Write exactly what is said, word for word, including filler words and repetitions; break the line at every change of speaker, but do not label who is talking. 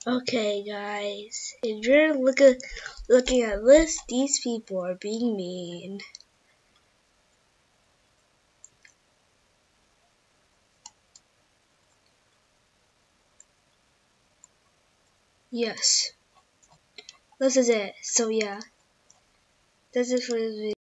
Okay, guys, if you're looking looking at this, these people are being mean. Yes, this is it. So yeah, this is for this video.